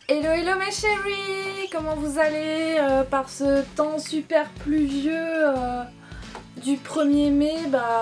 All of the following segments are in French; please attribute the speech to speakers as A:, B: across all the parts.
A: Hello hello mes chéris, comment vous allez par ce temps super pluvieux du 1er mai,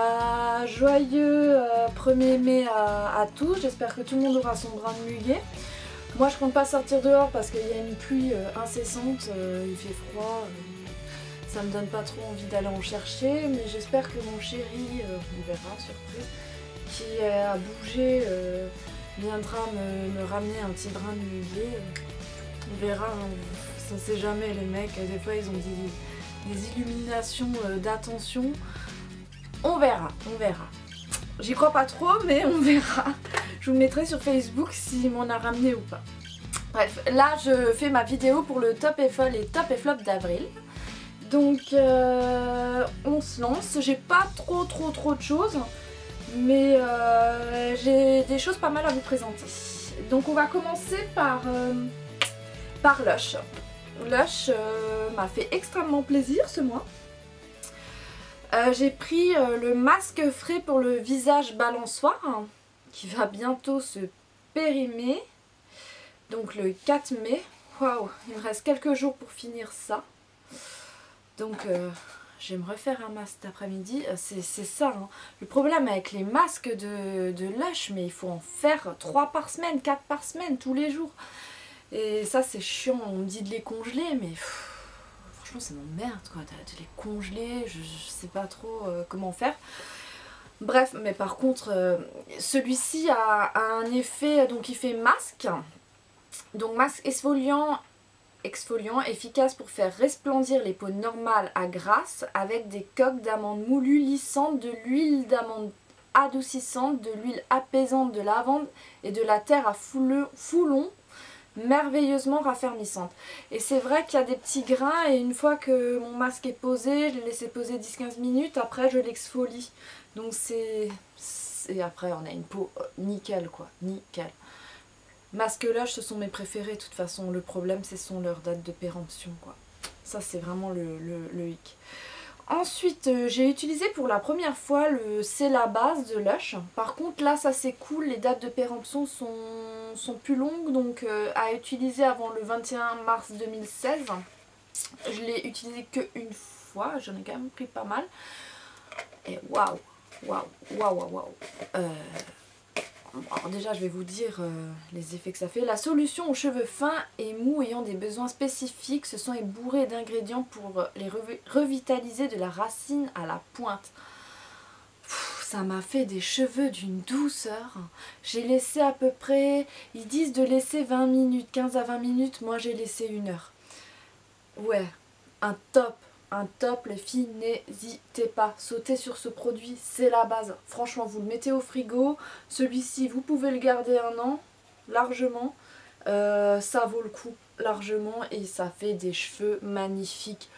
A: joyeux 1er mai à tous, j'espère que tout le monde aura son brin de muguet. Moi je compte pas sortir dehors parce qu'il y a une pluie incessante, il fait froid, ça me donne pas trop envie d'aller en chercher, mais j'espère que mon chéri, on verra, surprise, qui a bougé viendra me ramener un petit brin de muguet. On verra, on ne sait jamais les mecs, des fois ils ont des illuminations d'attention. On verra, on verra. J'y crois pas trop mais on verra. Je vous mettrai sur Facebook s'il m'en a ramené ou pas. Bref, là je fais ma vidéo pour le top et flop d'avril. Donc on se lance, j'ai pas trop de choses. Mais j'ai des choses pas mal à vous présenter. Donc on va commencer par Lush. Lush m'a fait extrêmement plaisir ce mois. J'ai pris le masque frais pour le visage balançoire qui va bientôt se périmer. Donc le 4 mai. Waouh, il me reste quelques jours pour finir ça. Donc je vais me refaire un masque cet après-midi, c'est ça hein. Le problème avec les masques de Lush, mais il faut en faire 3 par semaine, 4 par semaine, tous les jours. Et ça c'est chiant, on me dit de les congeler, mais franchement ça m'emmerde quoi, de les congeler, je sais pas trop comment faire. Bref, mais par contre, celui-ci a un effet, donc il fait masque. Donc masque exfoliant efficace pour faire resplendir les peaux normales à grasses avec des coques d'amandes moulues lissantes, de l'huile d'amande adoucissante, de l'huile apaisante de lavande et de la terre à foulon merveilleusement raffermissante. Et c'est vrai qu'il y a des petits grains et une fois que mon masque est posé, je l'ai laissé poser 10-15 minutes, après je l'exfolie. Donc c'est... Et après on a une peau nickel quoi, nickel. Masque Lush, ce sont mes préférés de toute façon, le problème ce sont leurs dates de péremption quoi. Ça c'est vraiment le hic. Ensuite j'ai utilisé pour la première fois le C'est la base de Lush. Par contre là ça c'est cool, les dates de péremption sont plus longues, donc à utiliser avant le 21 mars 2016. Je l'ai utilisé qu'une fois, j'en ai quand même pris pas mal. Et waouh. Alors déjà je vais vous dire les effets que ça fait. La solution aux cheveux fins et mous ayant des besoins spécifiques, ce sont bourré d'ingrédients pour les revitaliser de la racine à la pointe. Ça m'a fait des cheveux d'une douceur. J'ai laissé à peu près, ils disent de laisser 20 minutes, 15 à 20 minutes, moi j'ai laissé 1 heure. Ouais, un top les filles, n'hésitez pas, sautez sur ce produit, c'est la base. Franchement vous le mettez au frigo, celui-ci vous pouvez le garder 1 an, largement, ça vaut le coup, largement, et ça fait des cheveux magnifiques,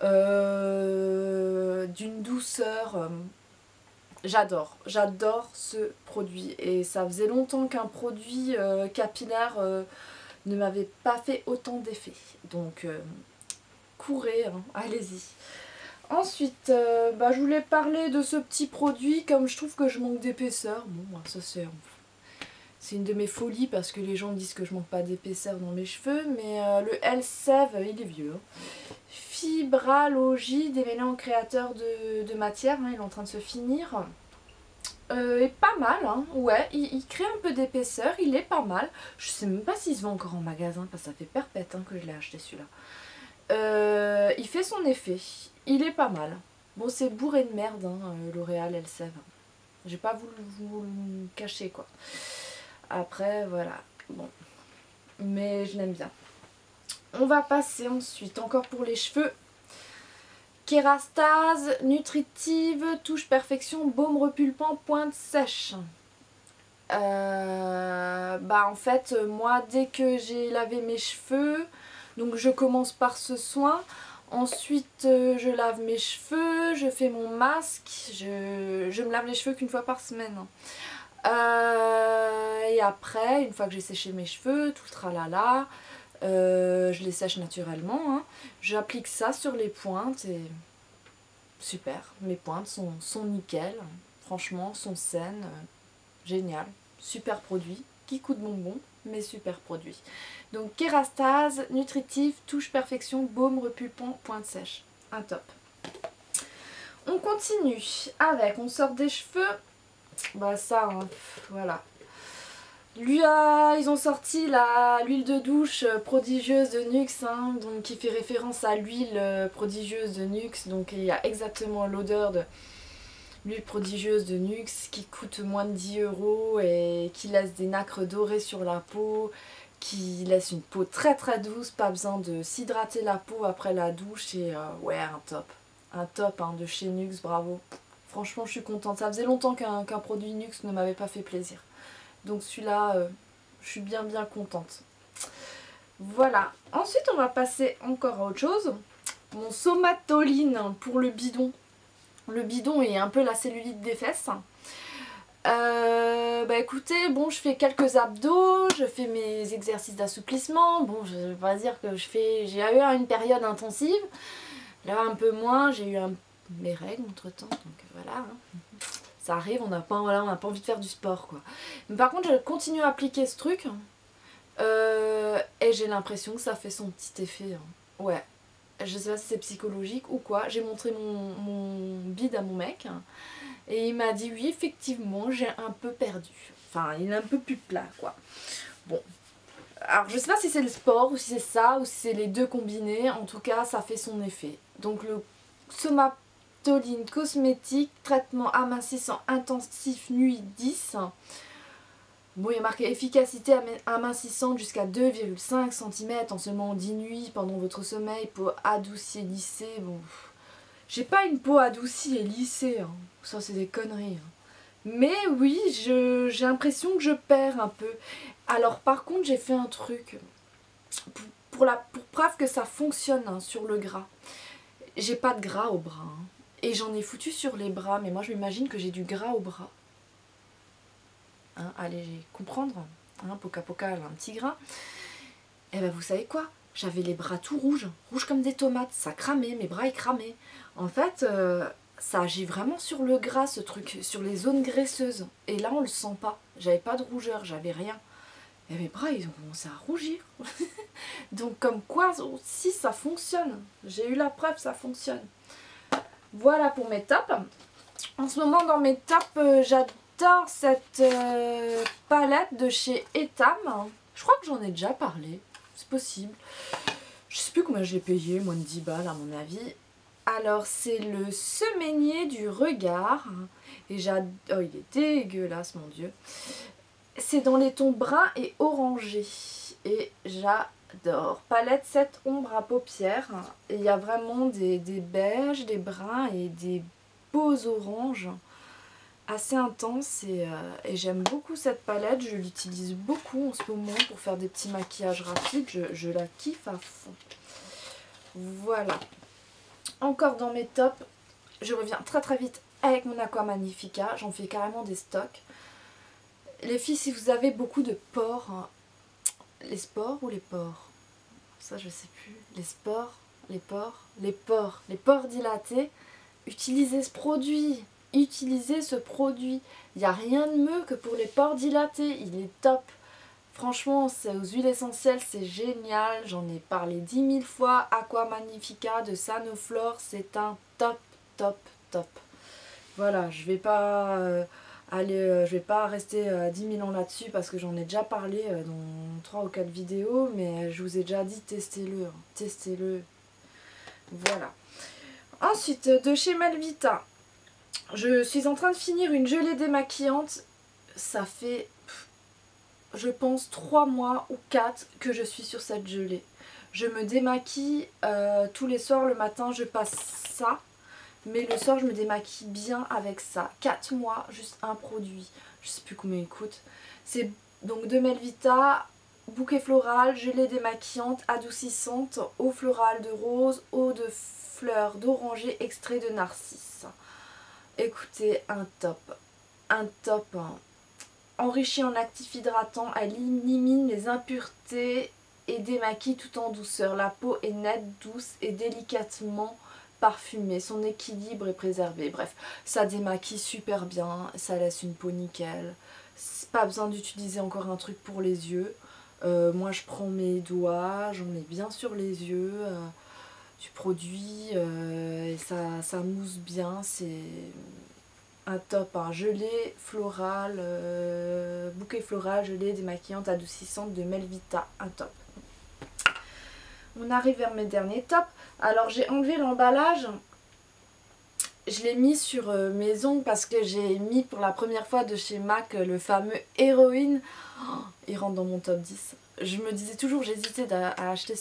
A: d'une douceur, j'adore ce produit, et ça faisait longtemps qu'un produit capillaire ne m'avait pas fait autant d'effet, donc... courez, hein, allez-y. Ensuite, je voulais parler de ce petit produit, comme je trouve que je manque d'épaisseur. Bon, ça c'est une de mes folies parce que les gens disent que je manque pas d'épaisseur dans mes cheveux, mais le Elseve, il est vieux. Hein. Fibralogie, démêlant créateur de matière, hein, il est en train de se finir. Est pas mal, hein, ouais, il crée un peu d'épaisseur, il est pas mal. Je sais même pas s'il se vend encore en magasin, parce que ça fait perpète hein, que je l'ai acheté celui-là. Il fait son effet, il est pas mal. Bon c'est bourré de merde hein, L'Oréal Elseve. J'ai pas voulu vous le cacher quoi. Après voilà, bon. Mais je l'aime bien. On va passer ensuite, encore pour les cheveux. Kérastase, nutritive, touche perfection, baume repulpant, pointe sèche. En fait moi dès que j'ai lavé mes cheveux, donc je commence par ce soin, ensuite je lave mes cheveux, je fais mon masque, je me lave les cheveux qu'une fois par semaine. Et après, une fois que j'ai séché mes cheveux, tout le tralala, je les sèche naturellement, hein, j'applique ça sur les pointes et super, mes pointes sont nickel, franchement, sont saines, génial, super produit, qui coûte bonbon, mais super produit. Donc Kérastase, nutritif, touche perfection, baume repulpant, pointe sèche. Un top. On continue avec, on sort des cheveux, bah ça, hein, voilà. Ils ont sorti l'huile de douche prodigieuse de Nuxe, hein, donc qui fait référence à l'huile prodigieuse de Nuxe, donc il y a exactement l'odeur de l'huile prodigieuse de Nuxe qui coûte moins de 10 € et qui laisse des nacres dorées sur la peau, qui laisse une peau très très douce, pas besoin de s'hydrater la peau après la douche et ouais, un top hein, de chez Nuxe, bravo. Franchement je suis contente, ça faisait longtemps qu'un produit Nuxe ne m'avait pas fait plaisir. Donc celui-là, je suis bien contente. Voilà, ensuite on va passer encore à autre chose. Mon Somatoline pour le bidon. Le bidon est un peu la cellulite des fesses. Bah écoutez, bon je fais quelques abdos, je fais mes exercices d'assouplissement. Bon je vais pas dire que j'ai eu une période intensive. Là un peu moins, j'ai eu mes règles entre temps, donc voilà. Hein. Ça arrive, on n'a pas envie de faire du sport quoi. Mais par contre je continue à appliquer ce truc. Et j'ai l'impression que ça fait son petit effet. Hein. Ouais. Je sais pas si c'est psychologique ou quoi. J'ai montré mon bide à mon mec. Et il m'a dit oui effectivement j'ai un peu perdu. Enfin il est un peu plus plat quoi. Bon. Alors je sais pas si c'est le sport ou si c'est ça ou si c'est les deux combinés. En tout cas ça fait son effet. Donc le Somatoline cosmétique, traitement amincissant intensif nuit 10. Bon, il y a marqué efficacité amincissante jusqu'à 2,5 cm en seulement 10 nuits pendant votre sommeil, peau adoucie et lissée. Bon, j'ai pas une peau adoucie et lissée, hein. Ça c'est des conneries. Hein. Mais oui, j'ai l'impression que je perds un peu. Alors par contre, j'ai fait un truc pour preuve que ça fonctionne hein, sur le gras. J'ai pas de gras au bras. Hein. Et j'en ai foutu sur les bras, mais moi je m'imagine que j'ai du gras au bras. Hein, allez comprendre, hein, Poca Poca elle a un petit grain. Et ben vous savez quoi, j'avais les bras tout rouges comme des tomates, ça cramait, mes bras ils cramaient. En fait ça agit vraiment sur le gras ce truc, sur les zones graisseuses. Et là on le sent pas, j'avais pas de rougeur, j'avais rien. Et mes bras ils ont commencé à rougir. Donc comme quoi si ça fonctionne, j'ai eu la preuve, ça fonctionne. Voilà pour mes tops. En ce moment dans mes tops j'adore cette palette de chez Etam. Je crois que j'en ai déjà parlé, c'est possible. Je sais plus combien j'ai payé, moins de 10 balles à mon avis. Alors c'est le Semainier du regard. Et j'adore, oh il est dégueulasse mon dieu. C'est dans les tons bruns et orangés. Et j'adore. Palette 7 ombres à paupières. Et il y a vraiment des beiges, des bruns et des beaux oranges. Assez intense et j'aime beaucoup cette palette, je l'utilise beaucoup en ce moment pour faire des petits maquillages rapides, je la kiffe à fond. Voilà. Encore dans mes tops, je reviens très vite avec mon Aqua Magnifica, j'en fais carrément des stocks. Les filles, si vous avez beaucoup de pores, hein, les spores ou les pores? Ça je sais plus, les spores, les pores dilatés, utilisez ce produit. Utilisez ce produit. Il n'y a rien de mieux que pour les pores dilatés. Il est top. Franchement, c'est aux huiles essentielles, c'est génial. J'en ai parlé 10 000 fois. Aqua Magnifica de Sanoflore, c'est un top. Voilà, je vais pas je vais pas rester 10 000 ans là-dessus parce que j'en ai déjà parlé dans 3 ou 4 vidéos. Mais je vous ai déjà dit, testez-le. Hein, testez-le. Voilà. Ensuite, de chez Melvita. Je suis en train de finir une gelée démaquillante. Ça fait, je pense, 3 mois ou 4 que je suis sur cette gelée. Je me démaquille tous les soirs, le matin je passe ça. Mais le soir je me démaquille bien avec ça. 4 mois, juste un produit. Je sais plus combien il coûte. C'est donc de Melvita, bouquet floral, gelée démaquillante, adoucissante, eau florale de rose, eau de fleurs d'oranger, extrait de narcisse. Écoutez, un top hein. Enrichie en actif hydratant, elle élimine les impuretés et démaquille tout en douceur. La peau est nette, douce et délicatement parfumée. Son équilibre est préservé. Bref, ça démaquille super bien, ça laisse une peau nickel. Pas besoin d'utiliser encore un truc pour les yeux. Moi je prends mes doigts, j'en mets bien sur les yeux du produit et ça mousse bien, c'est un top, un gelé floral, bouquet floral, gelée démaquillante adoucissante de Melvita, un top. On arrive vers mes derniers tops. Alors j'ai enlevé l'emballage, je l'ai mis sur mes ongles parce que j'ai mis pour la première fois de chez MAC le fameux Héroïne. Oh, il rentre dans mon top 10. Je me disais toujours, j'hésitais à acheter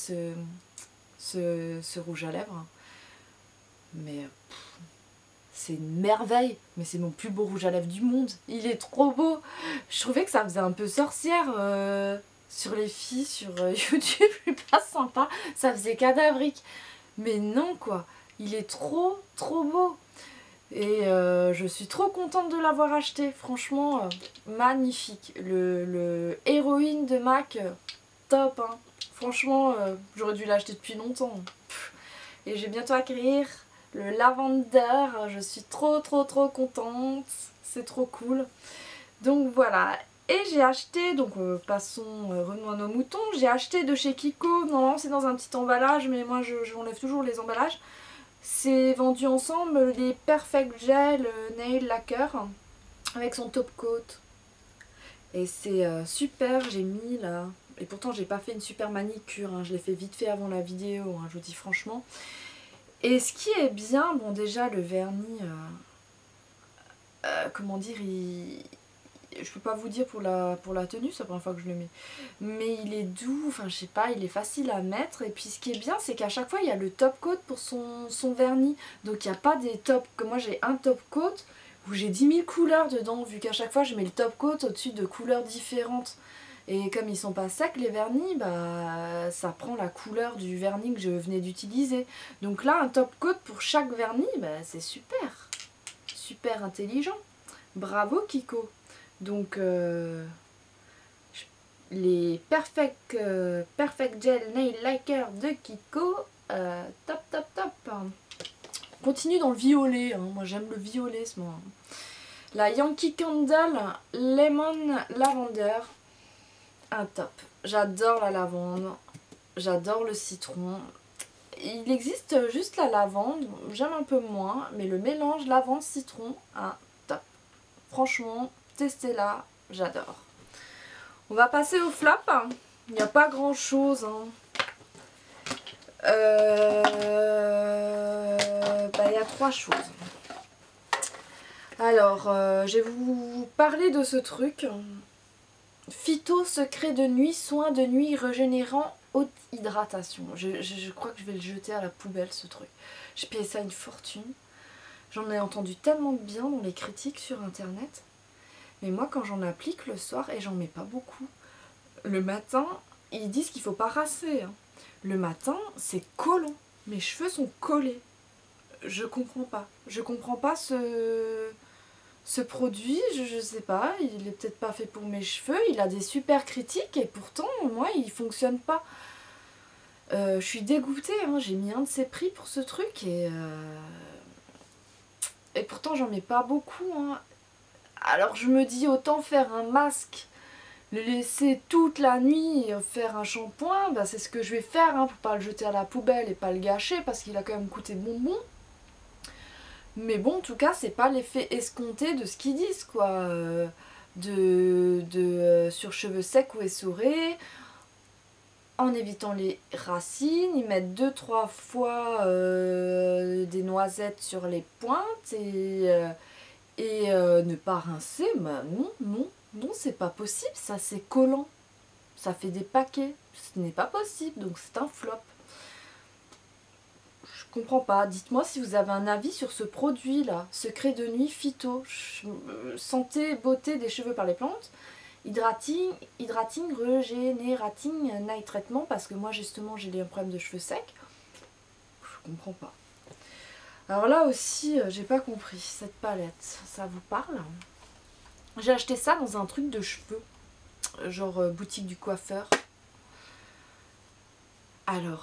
A: ce rouge à lèvres. Mais c'est une merveille. Mais c'est mon plus beau rouge à lèvres du monde. Il est trop beau. Je trouvais que ça faisait un peu sorcière sur les filles, sur YouTube. Je suis pas sympa. Ça faisait cadavrique. Mais non quoi. Il est trop beau. Et je suis trop contente de l'avoir acheté. Franchement, magnifique. Le Héroïne de MAC, top. Hein. Franchement, j'aurais dû l'acheter depuis longtemps. Et j'ai bientôt à acquérir le Lavender. Je suis trop contente. C'est trop cool. Donc voilà. Et j'ai acheté, donc passons, revenons à nos moutons. J'ai acheté de chez Kiko. Normalement c'est dans un petit emballage, mais moi j'enlève toujours les emballages. C'est vendu ensemble les Perfect Gel Nail Lacquer avec son top coat. Et c'est super, j'ai mis là. Et pourtant j'ai pas fait une super manicure, hein. Je l'ai fait vite fait avant la vidéo, hein, je vous dis franchement. Et ce qui est bien, bon déjà le vernis, comment dire, je peux pas vous dire pour la tenue, c'est la première fois que je le mets. Mais il est doux, enfin je sais pas, il est facile à mettre. Et puis ce qui est bien, c'est qu'à chaque fois il y a le top coat pour son vernis. Donc il n'y a pas des top, que moi j'ai un top coat où j'ai 10 000 couleurs dedans, vu qu'à chaque fois je mets le top coat au-dessus de couleurs différentes. Et comme ils sont pas secs les vernis, bah ça prend la couleur du vernis que je venais d'utiliser. Donc là un top coat pour chaque vernis, bah c'est super. Super intelligent. Bravo Kiko. Donc les Perfect Gel Nail Lacquer de Kiko, top. On continue dans le violet, hein. Moi j'aime le violet ce moment. La Yankee Candle Lemon Lavender, un top. J'adore la lavande, j'adore le citron. Il existe juste la lavande, j'aime un peu moins, mais le mélange lavande-citron, un top. Franchement, testez-la, j'adore. On va passer au flop. Il n'y a pas grand chose. Hein. Il y a 3 choses. Alors, je vais vous parler de ce truc. Phyto secret de nuit, soin de nuit régénérant, haute hydratation. Je crois que je vais le jeter à la poubelle ce truc. J'ai payé ça une fortune. J'en ai entendu tellement de bien dans les critiques sur internet. Mais moi quand j'en applique le soir, et j'en mets pas beaucoup, le matin, ils disent qu'il faut pas rincer. Hein. Le matin, c'est collant. Mes cheveux sont collés. Je comprends pas. Je comprends pas ce produit, je sais pas, il est peut-être pas fait pour mes cheveux, il a des super critiques et pourtant, moi, il fonctionne pas. Je suis dégoûtée, hein. J'ai mis un de ces prix pour ce truc et pourtant j'en mets pas beaucoup. Hein. Alors je me dis autant faire un masque, le laisser toute la nuit et faire un shampoing, bah, c'est ce que je vais faire hein, pour pas le jeter à la poubelle et pas le gâcher parce qu'il a quand même coûté bonbon. Mais bon, en tout cas, c'est pas l'effet escompté de ce qu'ils disent, quoi. Sur cheveux secs ou essorés, en évitant les racines, ils mettent 2-3 fois des noisettes sur les pointes et ne pas rincer, bah non, c'est pas possible, ça c'est collant. Ça fait des paquets, ce n'est pas possible, donc c'est un flop. Je comprends pas. Dites-moi si vous avez un avis sur ce produit là, secret de nuit phyto, santé, beauté des cheveux par les plantes, hydrating, régénérating, night traitement, parce que moi justement j'ai des problèmes de cheveux secs. Je comprends pas. Alors là aussi, j'ai pas compris cette palette, ça vous parle? J'ai acheté ça dans un truc de cheveux, genre boutique du coiffeur. Alors,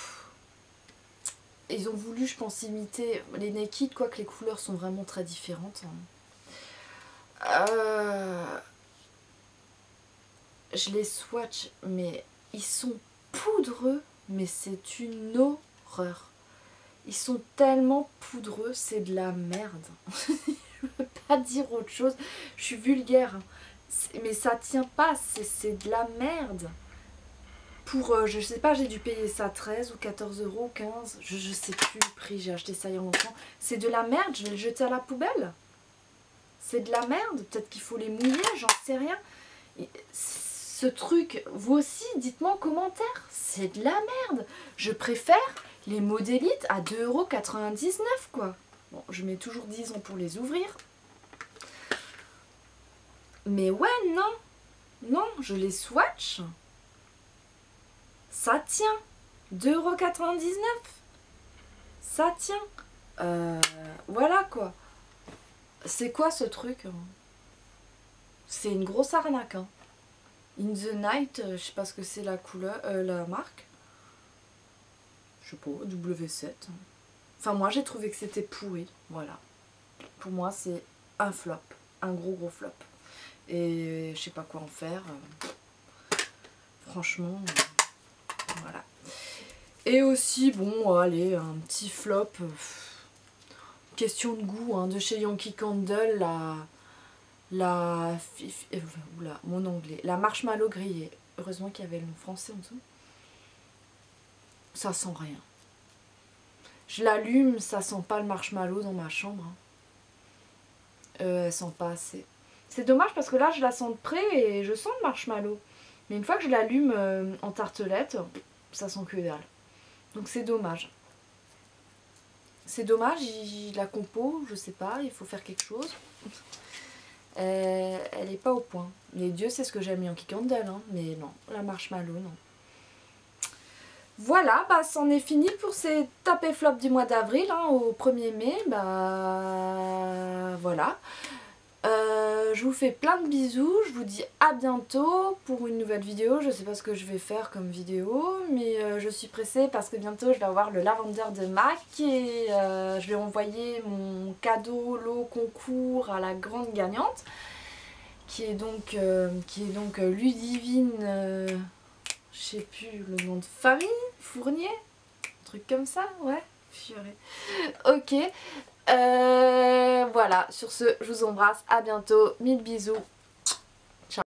A: ils ont voulu, je pense, imiter les Naked, quoique les couleurs sont vraiment très différentes. je les swatch, mais ils sont poudreux, mais c'est une horreur. Ils sont tellement poudreux, c'est de la merde. Je veux pas dire autre chose, je suis vulgaire, hein. Mais ça tient pas, c'est de la merde. Pour, je sais pas, j'ai dû payer ça 13 ou 14 euros, 15, je sais plus le prix, j'ai acheté ça il y a longtemps. C'est de la merde, je vais le jeter à la poubelle. C'est de la merde, peut-être qu'il faut les mouiller, j'en sais rien. Ce truc, vous aussi, dites-moi en commentaire, c'est de la merde. Je préfère les modélites à 2,99 € quoi. Bon, je mets toujours 10 ans pour les ouvrir. Mais ouais, non. Non, je les swatch. Ça tient. 2,99 €. Ça tient. Voilà quoi. C'est quoi ce truc, hein? C'est une grosse arnaque, hein. In the Night, je sais pas ce que c'est la couleur, la marque. Je sais pas, W7. Enfin moi j'ai trouvé que c'était pourri, voilà. Pour moi c'est un flop, un gros flop. Et je sais pas quoi en faire. Franchement, voilà. Et aussi, bon, allez, un petit flop. Question de goût, hein, de chez Yankee Candle, oula, mon anglais, la marshmallow grillée. Heureusement qu'il y avait le français en dessous. Ça sent rien. Je l'allume, ça sent pas le marshmallow dans ma chambre, hein. Elle sent pas assez. C'est dommage parce que là je la sens de près et je sens le marshmallow. Mais une fois que je l'allume en tartelette, ça sent que dalle. Donc c'est dommage. C'est dommage, la compo, je sais pas, il faut faire quelque chose. Elle est pas au point. Mais Dieu sait ce que j'aime Yankee Candle, hein. Mais non, la marshmallow, non. Voilà, bah c'en est fini pour ces tapés flops du mois d'avril, hein, au 1er mai. Bah voilà. Je vous fais plein de bisous, je vous dis à bientôt pour une nouvelle vidéo. Je sais pas ce que je vais faire comme vidéo, mais je suis pressée parce que bientôt je vais avoir le Lavender de MAC et je vais envoyer mon cadeau lot concours à la grande gagnante qui est donc Ludivine, je sais plus le nom de famille, Fournier, un truc comme ça, ouais, purée. Ok. Voilà, sur ce, je vous embrasse, à bientôt, 1000 bisous.